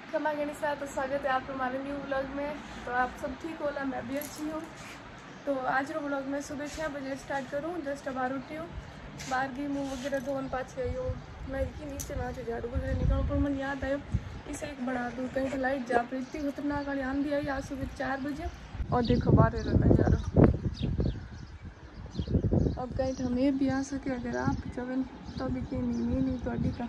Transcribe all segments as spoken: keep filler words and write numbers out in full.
क्षमा गणिसा, तो स्वागत है आपको हमारे न्यू व्लॉग में। तो आप सब ठीक होला, मैं भी अच्छी हूँ। तो आज रो व्लॉग में सुबह छः बजे स्टार्ट करूँ। जस्ट बाहर उठी हूँ, बाहर की मुँह वगैरह धोन पाछे आई हूँ। मैं कि नीचे वहाँ से झाड़ू वगैरह निकालूँ, पर मन याद आयो इसे एक बना दूँ। कहीं तो लाइट जा पर इतनी खतरनाक वाली आंधी आई आज सुबह चार बजे। और देखो बाहर का नज़ारा। अब कहीं तो हमें भी आ सके, अगर आप चवन तो भी कहीं नहीं नहीं तो अड्डी का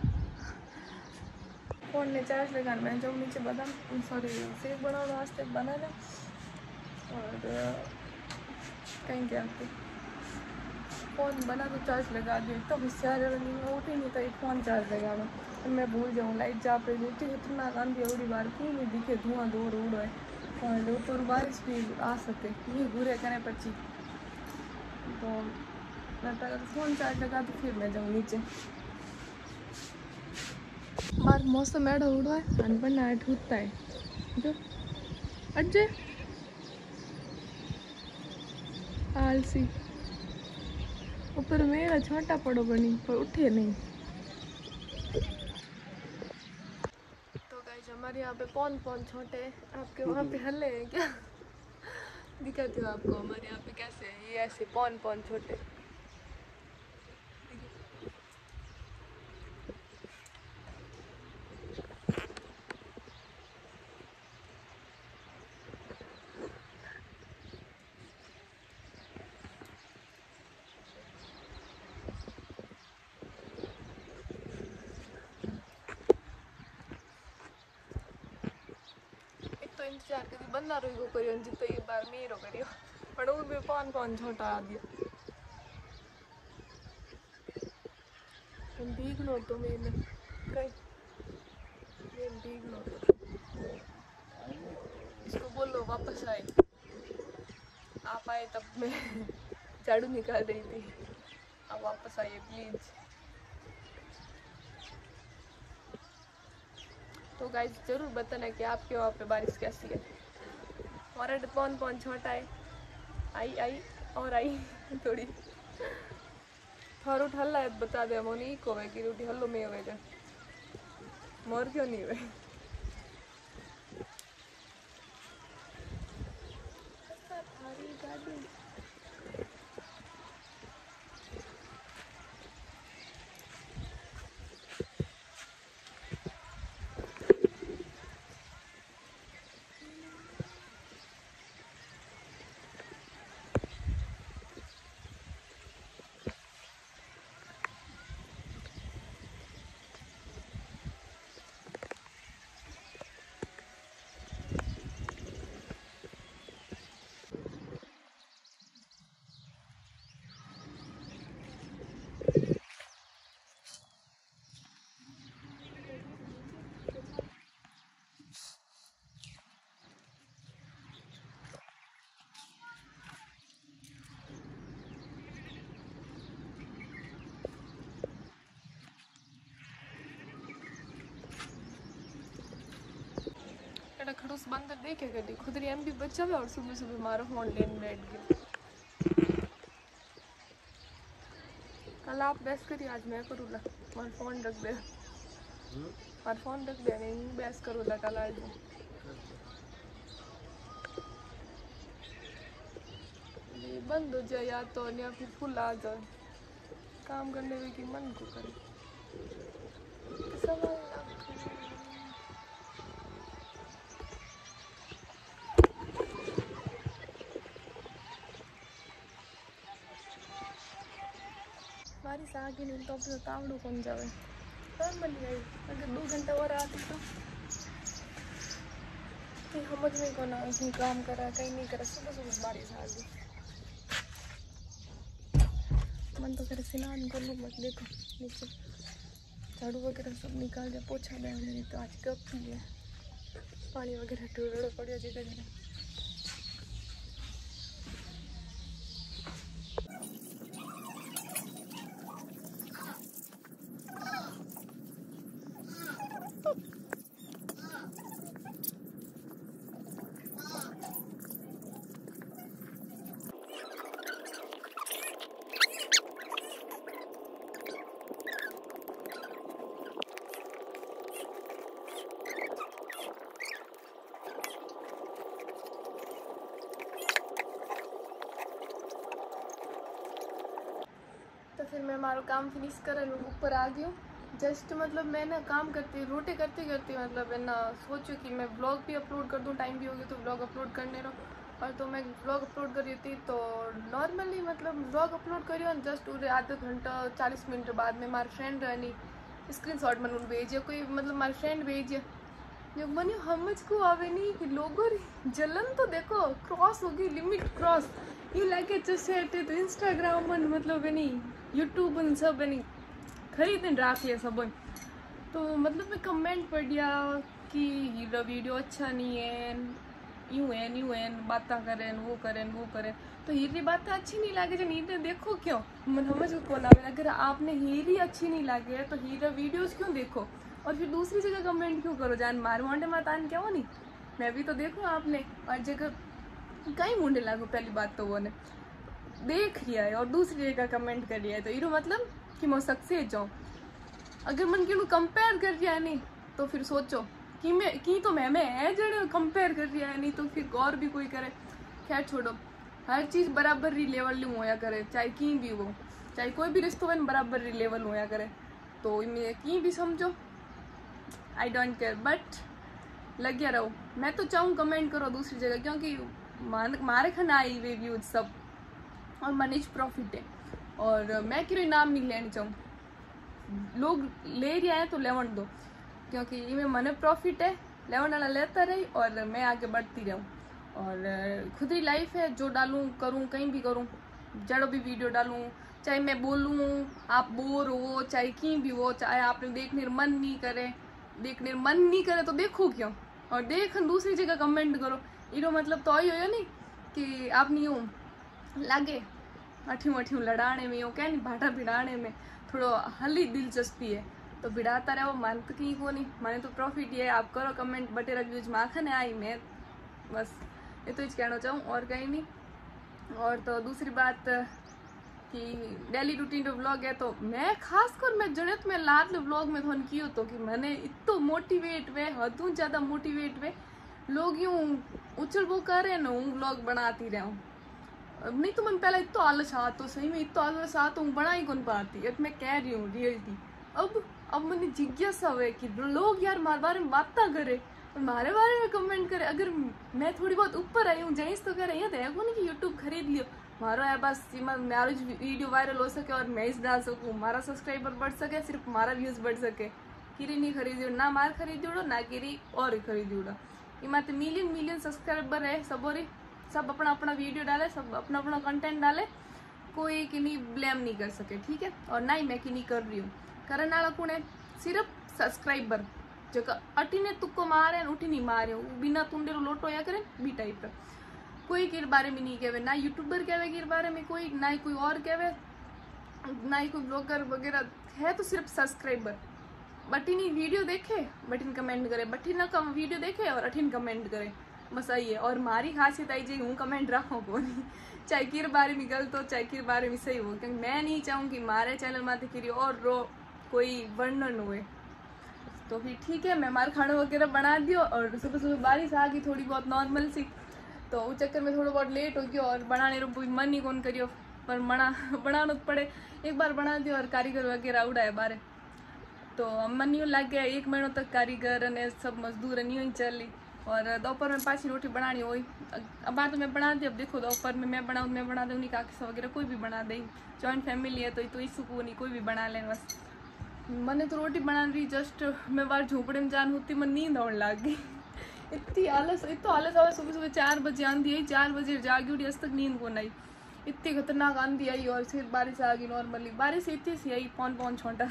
फोन ने चार्ज लगाना। मैं जाऊँ नीचे बादाम सॉरी सेक बनाओ वास्ते बना लें। और कहीं गया आपके फ़ोन बना तो चार्ज लगा दिया। तो होशियार नहीं उठी नहीं तो एक फ़ोन चार्ज लगा लो, तो मैं भूल जाऊँ लाइट जा पे इतनी खतरनाक आंधी उड़ी बार की नहीं दिखे धुआं दूर उड़ है। और ऊपर बारिश भी आ सके ये बुरे करें पची। तो मैं पहले फ़ोन चार्ज लगा तो फिर मैं जाऊँ नीचे। बार मौसम एड़ा उड़ा है अनपढ़ ऐट होता है जो अजय आलसी ऊपर मेरा छोटा पड़ो बनी पर उठे नहीं। तो गाइस हमारे यहाँ पे कौन कौन छोटे आपके वहाँ पे हल्ले हैं क्या? दिखाती हूँ आपको हमारे यहाँ पे कैसे है। ये ऐसे पौन पौन छोटे तो इंतजार करी बंदा रोई करियो जितो ये बार मेरो करियो पर वो भी कौन कौन छोटा आ दिया। भीग लो तो मैंने कहीं ये भीग लो तो इसको बोलो वापस आए। आप आए तब मैं झाड़ू निकाल रही थी, अब वापस आइए प्लीज। तो गाइस जरूर बताना कि आपके वहाँ पे बारिश कैसी है। और कौन कौन छोटा है आई आई और आई थोड़ी थारूट हल्ला है बता दे मोनी को वे की रोटी हल्लो में हुए मोर क्यों नहीं हुए। खड़ूस बंदर देखे कभी खुद एम भी बचा हुआ और सुबह सुबह मारो फोन लेने बैठ गए। कल आप बहस करिए आज मैं करूँगा मार फोन रख दे मार फोन रख दे नहीं बहस करूँगा कल आज ये बंद हो जाए या तो या फिर फुल आ जाए काम करने में कि मन को करे सवाल बारिश आ गई नहीं तो अपना तावड़ू कौन जावे नॉर्मली आई। अगर दो घंटा और आती तो समझ में कौन कहीं काम करा कहीं नहीं करा। सुबह सुबह बारिश आ गई मन तो करे स्नान कर लूँ। मत देखो नीचे झाड़ू वगैरह सब निकाल दिया पोछा दे नहीं तो आज कब भी है पानी वगैरह टूड़ा पड़िया जगह जगह। मैं मारो काम फिनिश कर ऊपर आ गई हूँ जस्ट। मतलब मैं ना काम करती रोटी करती करती मतलब है ना सोचूं कि मैं ब्लॉग भी अपलोड कर दूँ, टाइम भी हो गया तो ब्लॉग अपलोड करने रहो। और तो मैं ब्लॉग अपलोड कर रही थी तो नॉर्मली मतलब ब्लॉग अपलोड करी और जस्ट उरे आधे घंटा चालीस मिनट बाद में मारी फ्रेंड रहनी स्क्रीन शॉट मैंने भेजिए कोई मतलब मारी फ्रेंड भेजिए जो मनी समझ को आवे नहीं कि लोगों जलन तो देखो क्रॉस होगी लिमिट क्रॉस यू लगे जैसे तो इंस्टाग्राम पर मतलब है नहीं यूट्यूब पर सब है नहीं खरीद राख लिया सब। तो मतलब मैं कमेंट पढ़ दिया कि ये वीडियो अच्छा नहीं है यूँ है यूँ है बातें करें वो करें वो करें। तो हीरी बातें अच्छी नहीं लगे जो हीरे देखो क्यों मन समझ को कौन आवे। अगर आपने हीरी अच्छी नहीं लगे तो हीरा वीडियोस क्यों देखो और फिर दूसरी जगह कमेंट क्यों करो जान मार मोंडे मातान क्या हो नहीं मैं भी तो देखूँ आपने और जगह कहीं मुंडे लागू। पहली बात तो वो ने देख लिया है और दूसरी जगह कमेंट कर लिया है तो इरो मतलब कि मैं सक्सेस जाऊँ। अगर मन क्यों कंपेयर कर रहा है नहीं तो फिर सोचो कि मैं की तो मैं मैं है जड़े कंपेयर कर रहा है नहीं तो फिर और भी कोई करे। खैर छोड़ो हर चीज़ बराबर री लेवल होया करे चाहे की भी हो चाहे कोई भी रिश्तो हो बराबर री लेवल होया करे तो मैं की भी समझो आई डोंट केयर बट लगे रहो। मैं तो चाहूँ कमेंट करो दूसरी जगह क्योंकि मारे खाना आई वे व्यूज सब और मनीष प्रॉफिट है और मैं कि नाम नहीं लेना चाहूँ लोग ले रहे हैं तो लेवन दो क्योंकि इनमें मने प्रॉफिट है लेवन वाला लेता रही और मैं आगे बढ़ती रहूँ और खुद ही लाइफ है जो डालूँ करूँ कहीं भी करूँ जड़ो भी वीडियो डालूँ चाहे मैं बोलूँ आप बोर हो चाहे कहीं भी हो चाहे आपने देखने मन नहीं करे देखने मन नहीं करे तो देखो क्यों और देख दूसरी जगह कमेंट करो इरो मतलब तो ही हो नहीं कि आप नहीं हूँ लागे अठियों अठियों लड़ाने में वो क्या नहीं भाटा भिड़ाने में थोड़ा हली दिलचस्पी है तो भिड़ाता रहो मन तो कहीं को नहीं माने तो प्रॉफिट ये आप करो कमेंट बटे रिव्यूज माखन आई मैं बस ये तो कहना चाहूँ और कहीं नहीं। और तो दूसरी बात कि डेली रूटीन जो व्लॉग है तो मैं खास कर मैं जरूरत में लाद व्लॉग में थोन कियो तो कि मैंने इतो मोटिवेट वे हदू ज़्यादा मोटिवेट वे लोग यूँ उछल वो करे ना हूँ व्लॉग बनाती रहूँ नहीं तो मैं पहले इतो आलस आ तो सही में इतो आलस आ तो बना ही कौन पाती अब मैं कह रही हूँ रियलिटी। अब अब मैंने जिज्ञासा हुए कि लोग यार मारे बारे में बातें करे मारे बारे में कमेंट करे। अगर मैं थोड़ी बहुत ऊपर आई हूँ जैस तो कह रही है तो नहीं कि यूट्यूब खरीद लियो मारो है बस मारो वीडियो वायरल हो सके और मैं इस डाल सकूँ मारा सब्सक्राइबर बढ़ सके सिर्फ मारा व्यूज बढ़ सके किरी नहीं खरीदी ना मार खरीदी उड़ो ना किरी और खरीदी उड़ो ये माते मिलियन मिलियन सब्सक्राइबर है सब सब अपना अपना वीडियो डाले सब अपना अपना कंटेंट डाले कोई कि नहीं ब्लेम नहीं कर सके ठीक है। और ना ही मैं कि नहीं कर रही हूँ करने वाला कौन है सिर्फ सब्सक्राइबर जो अटी ने तुक्को मारे उठी नहीं मारे बिना तुंडे लोटो या करें बी टाइप का कोई के बारे में नहीं कहवे ना यूट्यूबर कहवे के बारे में कोई ना ही कोई और कहवे ना ही कोई ब्लॉगर वगैरह है तो सिर्फ सब्सक्राइबर बटी नहीं वीडियो देखे बटिन कमेंट करे बटी ना कम वीडियो देखे और अठिन कमेंट करे बस आई है। और मारी खासियत आई जी हूँ कमेंट रखो को नहीं चाहे किर बारे में गलत हो चाहे किर बारे में सही हो क्योंकि मैं नहीं चाहूँ कि मारे चैनल में किरी और रो कोई वर्णन हुए तो फिर ठीक है। मैं मार खाना वगैरह बना दियो और सुबह सुबह बारिश आ गई थोड़ी बहुत नॉर्मल सी तो उस चक्कर में थोड़ा बहुत लेट हो गया और बनाने रो मन ही कौन करियो पर बना बनाना तो पड़े एक बार बना दियो और कारीगर वगैरह उड़ाए बारे तो मन नहीं लग गया एक महीनों तक कारीगर ने सब मजदूर नहीं ही चली और दोपहर में पाँच रोटी बनानी हुई अब बात तो मैं बना दी अब देखो दोपहर में मैं बनाऊँ मैं बना दूँगी काकी वगैरह कोई भी बना दे जॉइंट फैमिली है तो तो इस सुकून नहीं कोई भी बना ले बस मैंने तो रोटी बना रही जस्ट मैं बाहर झोपड़े में जान होती मैं नींद आने लग गई इतनी आलस इतो आलस आवे सुबह सुबह चार बजे आंधी आई चार बजे जागी उठी आज तक नींद को आई इतनी खतरनाक आंधी आई और फिर बारिश आ गई नॉर्मली बारिश इतनी सी आई पौन पौन छोटा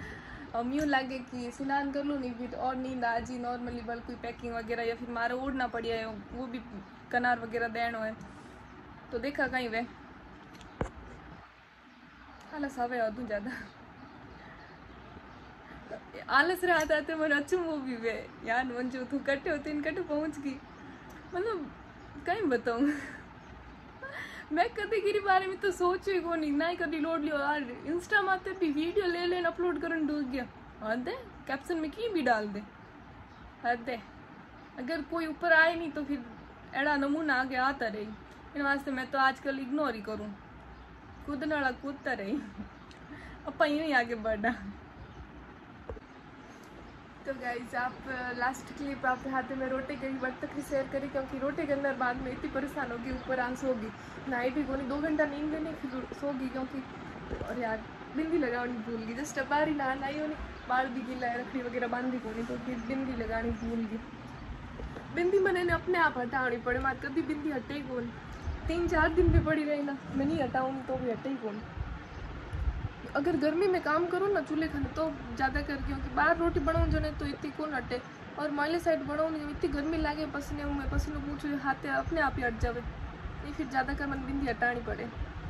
अब यूँ लगे कि स्नान कर लूँ नहीं फिर और नींद आ जी नॉर्मली बल कोई पैकिंग वगैरह या फिर मारे उड़ना पड़ी है वो भी कनार वगैरह देनो है तो देखा कहीं वे आलस आवे अदू ज़्यादा आलस रहा था तो मैं अच्छी मूवी वे यार मंजू तू कट्टे होती इन कट्टे पहुँच गई मतलब कहीं बताऊँ मैं कभी गिरी बारे में तो सोचो ही को नहीं ना ही कभी लोड लियो यार इंस्टा माते भी वीडियो ले लेन अपलोड करन डूब गया हद है कैप्शन में की भी डाल दे हद है अगर कोई ऊपर आए नहीं तो फिर एड़ा नमूना आगे आता रही इन वास्ते मैं तो आजकल इग्नोर ही करूँ कूदने वाला कूदता रही अपा यूं ही आगे बढ़ा। तो गाइज आप लास्ट क्लिप आपके हाथ में रोटी की वक्त तक ही शेयर करी, क्योंकि रोटी के अंदर बाद में इतनी परेशान होगी, ऊपर आंस होगी, नाई भी कोनी, दो घंटा नींद लेने फिर सोगी, क्योंकि और यार बिंदी लगानी भूल गई, जस्ट बारी नहान आई होनी, बाल भी गीला है, रखड़ी वगैरह बांधी कोनी, तो फिर बिंदी लगानी भूल गई। बिंदी मैंने ने अपने आप हटानी पड़े, मैं कभी बिंदी हटे ही कौन, तीन चार दिन भी पड़ी रही ना, मैं नहीं हटाऊँगी तो भी हटे ही कौन। अगर गर्मी में काम करूँ ना चूल्हे खाने तो ज़्यादा कर, क्योंकि बाहर रोटी बनाऊँ जो नहीं तो इतनी कौन हटे, और मैले साइड बनाऊँ नहीं इतनी गर्मी लागे, पसीने में पसीने पूछो हाथ अपने आप ही हट जावे, ये फिर ज़्यादा कर मन बिंदी हटानी पड़े।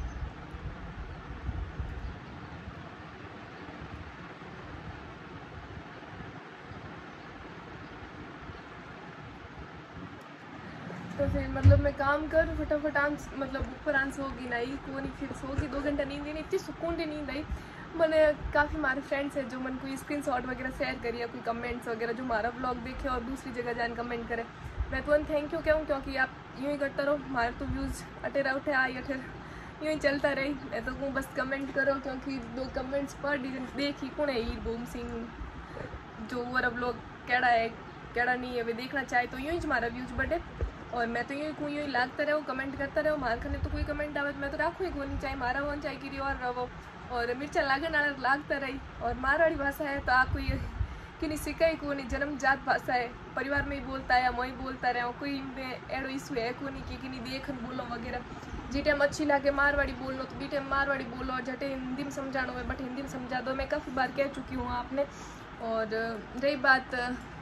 तो फिर मतलब मैं काम कर फटाफट आंस मतलब ऊपर आंस होगी ना ही को नहीं, फिर सोगी, दो घंटा नींद नहीं, इतनी सुकून की नींद आई। मैंने काफ़ी हमारे फ्रेंड्स हैं जो मन कोई स्क्रीनशॉट वगैरह शेयर करिए, कोई कमेंट्स वगैरह जो हमारा व्लॉग देखे और दूसरी जगह जान कमेंट करे, मैं तो थैंक यू कहूँ, क्योंकि आप यूँ ही करते रहो, हमारे तो व्यूज़ अटेरा उठे आई अठे यूँ ही चलता रही। मैं तो कहूँ बस कमेंट करो, क्योंकि दो कमेंट्स पर देखी कौन है हीर बोम सिंह जो वो व्लॉग कैड़ा है कैड़ा नहीं है वे देखना चाहे तो यूँ ही हमारा व्यूज़ बढ़े, और मैं तो यूँ यूँ ही लागता रहो, कमेंट करता रहो, मार खाने तो कोई कमेंट आवे तो मैं तो राखूँ ही कौन, चाहे मारा हो चाहे गिरी और रहो, और मिर्चा लागे ना लागता रही। और मारवाड़ी भाषा है तो आप कोई कि सिखाई को नहीं, जन्मजात भाषा है, परिवार में ही बोलता है, मैं ही बोलता रहा, कोई में एडो इशू है को नहीं कि नहीं देखन बोलो वगैरह, जी टाइम अच्छी लागे मारवाड़ी बोलो तो बी टाइम मारवाड़ी बोलो, और जटे हिंदी में समझाना हो बट हिंदी में समझा दो, मैं काफ़ी बार कह चुकी हूँ आपने। और रही बात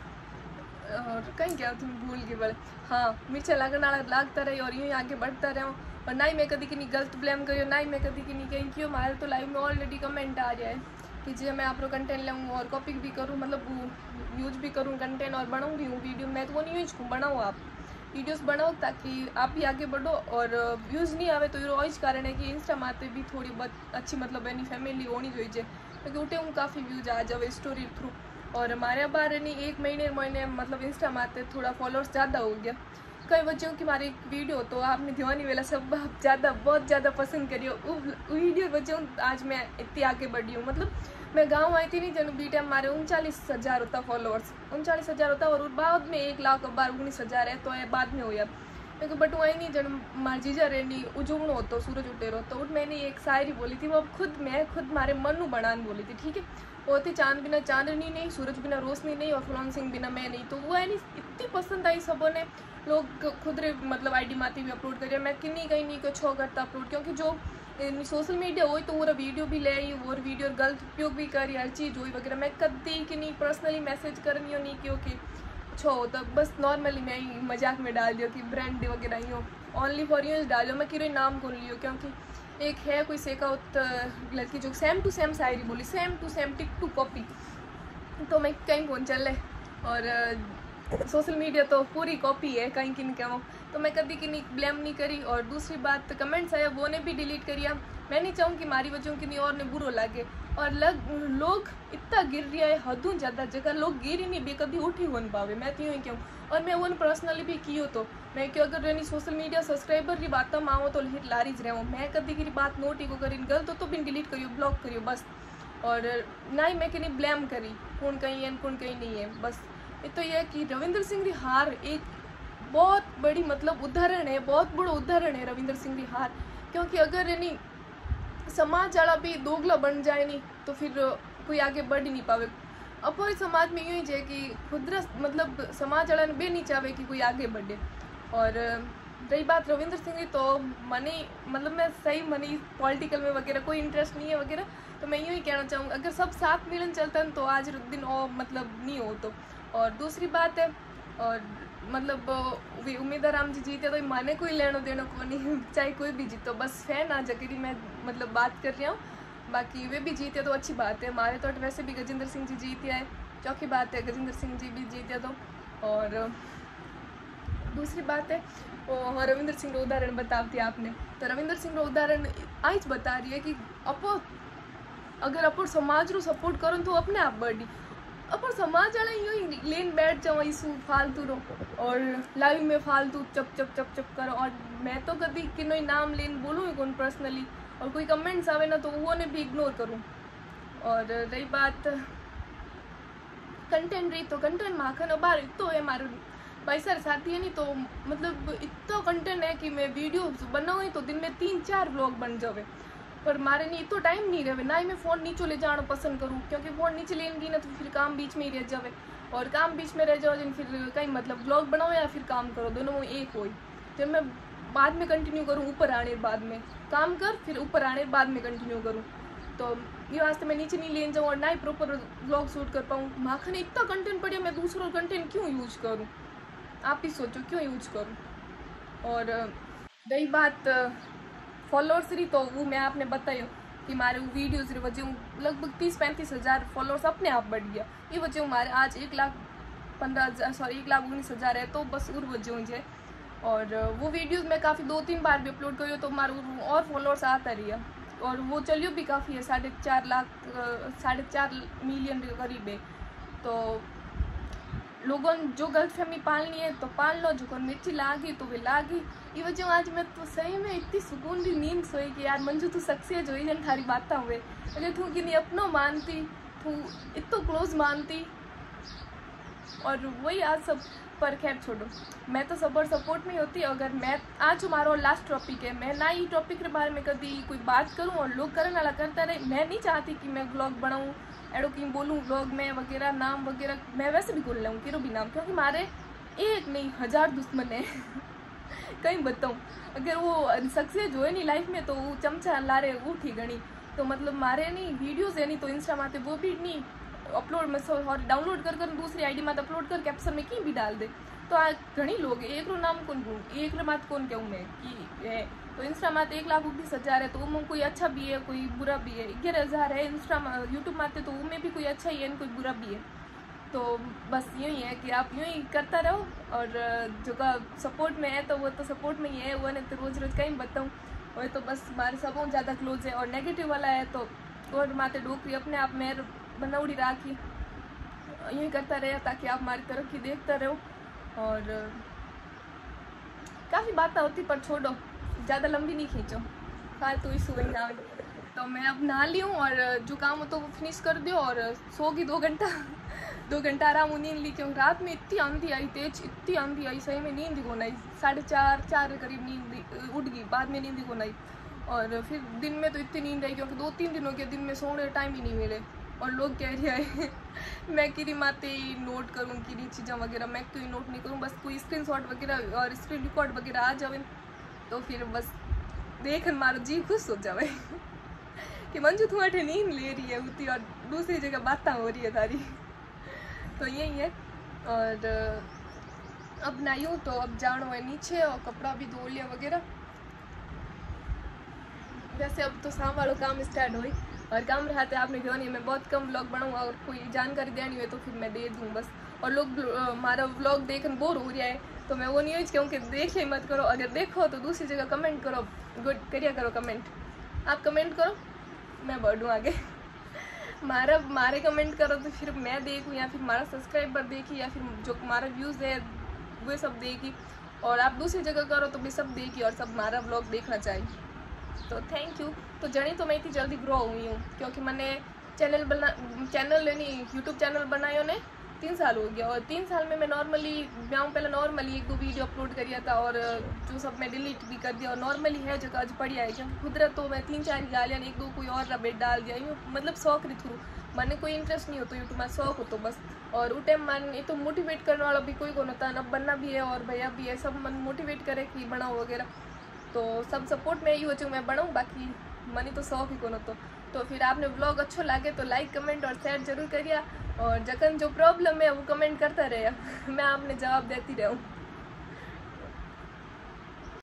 और कहीं क्या तुम भूल गए बड़े, हाँ मिर्चा लागन वाला लागता रही और यूँ ही आगे बढ़ता रहा हूँ, और ना ही मैं कभी किन्हीं गलत ब्लेम करियो, ना ही मैं कभी किन्हीं कहीं क्यों, हमारे तो लाइव में ऑलरेडी कमेंट आ जाए कि जी मैं आप लोग कंटेंट लाऊँ और कॉपी भी करूँ, मतलब यूज भी करूँ कंटेंट और बनाऊँ भी हूँ वीडियो, मैं तो वो नहीं यूज बनाऊँ, आप वीडियोस बनाओ ताकि आप भी आगे बढ़ो, और व्यूज़ नहीं आवे तो रोज कारण है कि इंस्टा माते भी थोड़ी बहुत अच्छी मतलब एनी फैमिली होनी चाहिए, क्योंकि उठे हूँ काफ़ी व्यूज आ जावे स्टोरी थ्रू, और हमारे बारे नहीं एक महीने महीने मतलब इंस्टा माते थोड़ा फॉलोअर्स ज़्यादा हो गया, कई वजहों की हमारी वीडियो तो आपने दीवानी वाला सब आप ज़्यादा बहुत ज़्यादा पसंद करियो, वीडियो वजह आज मैं इतनी आगे बढ़ी हूँ। मतलब मैं गांव आई थी नहीं जन बी टाइम हमारे उनचालीस हज़ार होता फॉलोअर्स, उनचालीस हज़ार होता, और बाद में एक लाख बार उन्नीस हज़ार है तो ये बाद में हो या क्योंकि बट वो आई नहीं जन मार जीजा रेनी उजुगनो होता सूरज उठेरो, तो उठ मैंने एक शायरी बोली थी, वो खुद मैं खुद मारे मन में बनान बोली थी, ठीक है, वो थी चांद बिना चांदनी नहीं, सूरज बिना रोशनी नहीं, और फुलान सिंह बिना मैं नहीं, तो वो है नहीं इतनी पसंद आई सबों ने, लोग खुद रे मतलब आई डी माती भी अपलोड करिए, मैं किन्हीं कहीं नहीं कुछ करता अपलोड, क्योंकि जो सोशल मीडिया हो तो वो वीडियो भी ले आई और वीडियो गलत उपयोग भी करी हर चीज़ हुई वगैरह, मैं कभी कि नहीं पर्सनली मैसेज करनी हो नहीं क्योंकि छो तो बस नॉर्मली मैं ही मजाक में डाल दियो कि ब्रांड वगैरह ही हो, ओनली फॉर यूज डालो, मैं किसी नाम कौन लियो, क्योंकि एक है कोई सेका उत लड़की जो सेम टू सेम शायरी बोली, same to same tick to copy, तो मैं कहीं कौन चल और सोशल मीडिया तो पूरी कॉपी है कहीं की नहीं कहूँ, तो मैं कभी की नहीं ब्लेम नहीं करी। और दूसरी बात कमेंट्स आया वो ने भी डिलीट करिया, मैं नहीं चाहूँ कि हमारी वजह की नहीं और ने बुरो लगे, और लग लोग इतना गिर रहा है हदों ज़्यादा जगह लोग गिर ही नहीं बे कभी उठ ही हो नहीं पावे, मैं तो यूँ ही कहूँ, और मैं वन पर्सनली भी की हो तो मैं क्यों अगर रहनी सोशल मीडिया सब्सक्राइबर की बात माओ तो हिट लारीज रहा हूँ, मैं कभी की बात नोट ही को करी गलत हो तो भी डिलीट करियो ब्लॉक करियो बस, और ना ही मैं कहीं ब्लेम करी कौन कहीं है कौन कहीं नहीं है, बस ये तो यह कि रविंद्र सिंह की हार एक बहुत बड़ी मतलब उदाहरण है, बहुत बड़ा उदाहरण है रविंद्र सिंह की हार, क्योंकि अगर यानी समाज वाला भी दोगला बन जाए नहीं तो फिर कोई आगे बढ़ ही नहीं पावे। अपोर समाज में यूँ ही है कि खुदरा मतलब समाज वाला भी नहीं चाहे कि कोई आगे बढ़े। और रही बात रविंद्र सिंह की तो मनी मतलब मैं सही मनी पॉलिटिकल में वगैरह कोई इंटरेस्ट नहीं है वगैरह, तो मैं यूँ ही कहना चाहूँगा अगर सब साथ मिलन चलता है तो आज दिन और मतलब नहीं हो तो। और दूसरी बात है और मतलब उम्मीदवार राम जी जीते तो माने कोई लेनो देनो को नहीं, चाहे कोई भी जीतो, बस फैन आ जगह मैं मतलब बात कर रही हूँ, बाकी वे भी जीते तो अच्छी बात है, हमारे तो वैसे भी गजेंद्र सिंह जी जीते हैं, चौकी बात है गजेंद्र सिंह जी भी जीते तो। और दूसरी बात है वो रविंद्र सिंह का उदाहरण बताती आपने, तो रविंद्र सिंह का उदाहरण आज बता रही है कि अपो अगर अपन समाज रो सपोर्ट करो तो अपने आप बढ़ी, अपन समाज वाला यूँ ही लेन बैठ जाओ इशू फालतू रो और लाइव में फालतू चप चप चप चप करो, और मैं तो कभी किन्हीं नाम लेन बोलूँ कौन पर्सनली, और कोई कमेंट्स आवे ना तो वो ने भी इग्नोर करूँ, और रही बात कंटेंट रही, तो कंटेंट माखन बार इतो है मारो भाई सर साथी है नहीं, तो मतलब इतना कंटेंट है कि मैं वीडियो बनाऊँ तो दिन में तीन चार व्लॉग बन जावे, पर मारे नहीं इतो टाइम नहीं रहे, ना ही मैं फ़ोन नीचे ले जाना पसंद करूँ, क्योंकि फ़ोन नीचे लेंगी ना तो फिर काम बीच में ही रह जावे, और काम बीच में रह जाओ फिर कहीं मतलब व्लॉग बनाओ या फिर काम करो, दोनों में एक हो। जब मैं बाद में कंटिन्यू करूँ ऊपर आने बाद में काम कर, फिर ऊपर आने बाद में कंटिन्यू करूँ, तो ये वास्ते मैं नीचे नहीं लेने जाऊँ और ना ही प्रॉपर व्लॉग शूट कर पाऊँ। माखन इतना कंटेंट पड़े, मैं दूसरों कंटेंट क्यों यूज करूँ, आप ही सोचो क्यों यूज करूँ। और रही बात फॉलोअर्स रही, तो वो मैं आपने बताया कि हमारे वो वीडियोज़ री वजह लगभग तीस पैंतीस हज़ार फॉलोअर्स अपने आप बढ़ गया, ये वजह हमारे आज एक लाख पंद्रह हज़ार सॉरी एक लाख उन्नीस हज़ार है, तो बस उर वजह मुझे। और वो वीडियोस मैं काफ़ी दो तीन बार भी अपलोड करी तो हमारे और फॉलोअर्स आता रही है, और वो चलियो भी काफ़ी है, साढ़े चार लाख साढ़े चार मिलियन के करीब है। तो लोगों जो गलत फहमी पालनी है तो पाल लो, जो मिर्ची लागी तो वे लागी। ये वजह आज मैं तो सही में इतनी सुकून की नींद सोई कि यार मंजू तू सक्सेस हुई जन थारी बात हुए, अगर तू कि नहीं अपनो मानती, तू इतो क्लोज मानती, और वही आज सब। पर खैर छोड़ो, मैं तो सब और सपोर्ट में ही होती। अगर मैं आज हमारा लास्ट टॉपिक है, मैं ना ही टॉपिक के बारे में कभी कोई बात करूं और लोग करने वाला करता रहे। मैं नहीं चाहती कि मैं व्लॉग बनाऊं एडो कि बोलूँ व्लॉग में वगैरह नाम वगैरह, मैं वैसे भी बोल लूँ किरो भी नाम, क्योंकि हमारे एक नहीं हजार दुश्मन है कहीं बताऊँ, अगर वो सक्सेस हो नहीं लाइफ में तो वो चमचा ला रहे वो ठीक गणी, तो मतलब मारे नहीं वीडियोज़ है नहीं तो इंस्टा माते वो भी नहीं अपलोड में और डाउनलोड कर कर दूसरी आईडी में अपलोड कर कैप्शन में कहीं भी डाल दे, तो आ घनी लोग एक रो नाम कौन कहूँ, एक रो मात कौन कहूँ मैं कि है, तो इंस्टा माते एक लाख उन्नीस हज़ार है, तो वो कोई अच्छा भी है कोई बुरा भी है। ग्यारह हज़ार है इंस्टा यूट्यूब माते, तो उनमें भी कोई अच्छा ही है कोई बुरा भी है। तो बस यूँ ही है कि आप यूँ ही करता रहो, और जो का सपोर्ट में है तो वो तो सपोर्ट में ही है, वो नहीं तो रोज़ रोज़ कहीं बताऊँ, वो तो बस हमारे सब ज़्यादा क्लोज है। और नेगेटिव वाला है तो और माते डोकरी अपने आप में बनौड़ी राखी, यूँ ही करता रहे ताकि आप हमारी तरक्की देखता रहो। और काफ़ी बातें होती पर छोड़ो, ज़्यादा लंबी नहीं खींचो, फालतू ही सुबह ना। तो मैं अब नहा ली हूँ और जो काम हो तो वो फिनिश कर दो और सोगी दो घंटा दो घंटा आराम हो नींद ली, क्योंकि रात में इतनी आंधी आई तेज, इतनी आंधी आई सही में नींद को नहीं, साढ़े चार चार के करीब नींद उठ गई, बाद में नींद को नहीं। और फिर दिन में तो इतनी नींद आई क्योंकि दो तीन दिनों के दिन में सोने का टाइम ही नहीं मिले, और लोग कह रहे हैं मैं किरी माते ही नोट करूँ किरी चीज़ें वगैरह, मैं क्यों नोट नहीं करूँ, बस कोई स्क्रीनशॉट वगैरह और स्क्रीन रिकॉर्ड वगैरह आ जाए तो फिर बस देख मारो जी खुश हो जाए कि मंजू तू अठे नींद ले रही है उतनी और दूसरी जगह बातें हो रही है तारी। तो यही है। और अब ना यूँ तो अब जानो है नीचे और कपड़ा भी धो लिया वगैरह। वैसे अब तो शाम वालों काम स्टार्ट हुई और काम रहते आपने क्यों नहीं, मैं बहुत कम व्लॉग बनाऊँगा और कोई जानकारी देनी हुई तो फिर मैं दे दूँ बस। और लोग हमारा व्लॉग देखकर बोर हो रहा है तो मैं वो नहीं कहूँ कि देखिए मत करो, अगर देखो तो दूसरी जगह कमेंट करो, गुड करिया करो कमेंट, आप कमेंट करो मैं बढ़ूँ आगे मारा मारे कमेंट करो तो फिर मैं देखूँ, या फिर हमारा सब्सक्राइबर देखी, या फिर जो हमारा व्यूज़ है वो सब देखी, और आप दूसरी जगह करो तो भी सब देखी और सब हमारा व्लॉग देखना चाहिए। तो थैंक यू। तो जनी तो मैं इतनी जल्दी ग्रो हुई हूँ क्योंकि मैंने चैनल बना चैनल नहीं यूट्यूब चैनल बनाया ने तीन साल हो गया, और तीन साल में मैं नॉर्मली ब्याह पहले नॉर्मली एक दो वीडियो अपलोड करिया था और जो सब मैं डिलीट भी कर दिया, और नॉर्मली है जो आज पढ़िया है क्योंकि खुदरत तो मैं तीन चार गालियाँ एक दो कोई और रबेट डाल दिया, यूँ मतलब शौक नहीं थ्रू मैंने कोई इंटरेस्ट नहीं हो तो यूट्यूब में शौक हो तो बस। और उस टाइम मन ये तो मोटिवेट करने वाला भी कोई कौन होता, अब बनना भी है और भैया भी है, सब मन मोटिवेट करे कि बनाओ वगैरह, तो सब सपोर्ट में ही हो जो मैं बनाऊँ, बाकी मनी तो शौक ही कौन हो। तो तो फिर आपने व्लॉग अच्छो लगे तो लाइक कमेंट और शेयर जरूर करिए, और जखन जो प्रॉब्लम है वो कमेंट करता रहे मैं आपने जवाब देती रहूँ।